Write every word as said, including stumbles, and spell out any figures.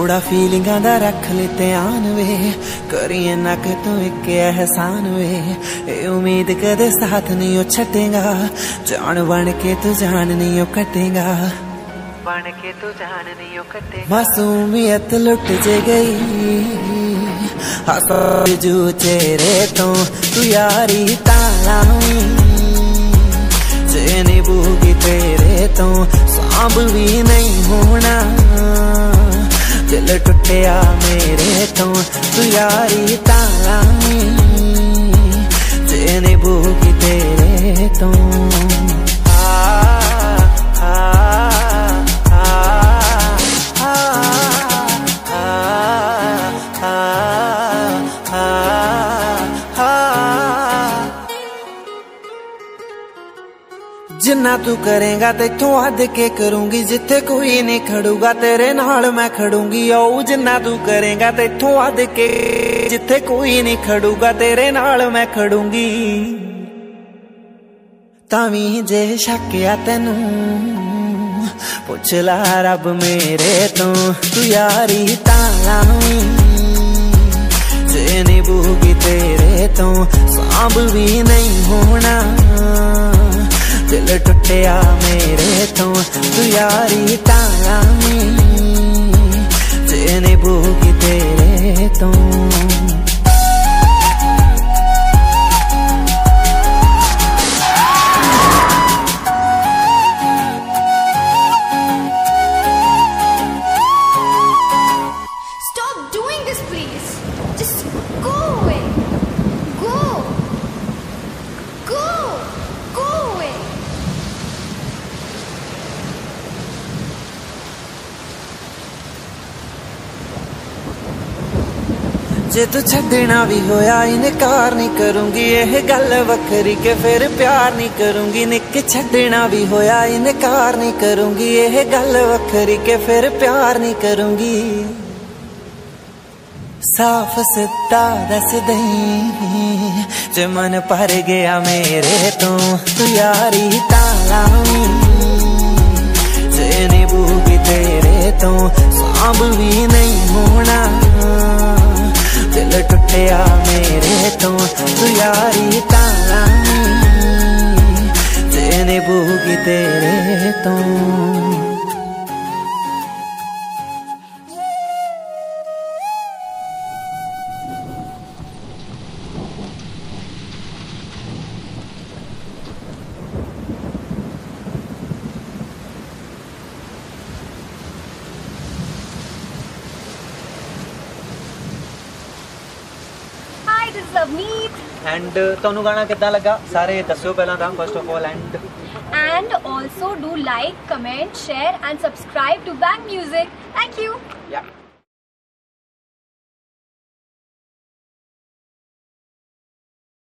थोड़ा फीलिंगा दा रख ले ध्यान वे, करिए ना कि तू एक एहसान वे। ए उम्मीद कदे साथ नहीं छटेगा, जान बन के तू जान नहीं कटेगा, बन के तू जान नहीं कटेगा। मासूमियत लुट जे गई जू चेहरे तो तू यारी तालावी, जे निभूगी तेरे तो सांभ भी नहीं होना। दिल टुटिया मेरे तो तू यारी तालावी, जे निभूगी तेरे तो। जिन्ना तू करेगा तेथों हद के करूंगी, जिथे कोई नहीं खड़ूगा तेरे नाल मैं खड़ूंगी। ओ जिन्ना तू करेगा तेथों हद के, जिथे कोई नहीं खड़ूगा तेरे नाल मैं खड़ूंगी। तावी जे शक आ तेनू पुछ ला रब मेरे तो, तू यारी तालावी, जे निभूगी तेरे तो सांभ भी नहीं होना। दिल टुटिया मेरे तो तू यारी तालावी, जे निभूगी तेरे तो। Stop doing this, please. Just go away. Go. Go. Go away. जे तू छड़ना भी होया इनकार नहीं करूंगी, यह गल वखरी के फिर प्यार नहीं करूंगी। निक छड़ना भी होया इनकार नहीं करूंगी, यह गल वखरी के फिर प्यार नहीं करूंगी। साफ सिद्धा दस दई जे मन भर गया मेरे तो, तू यारी तालावी, जे निभूगी तेरे तो सांभ भी नहीं होना। दिल टुटिया मेरे तो तू यारी तालावी, जे निभूगी तेरे तो। This is Avneet. एंड तुहानू गाना कितना लगा सारे दस्यो पहला था first of all. And And also do like, comment, share and subscribe to Bang Music. Thank you. या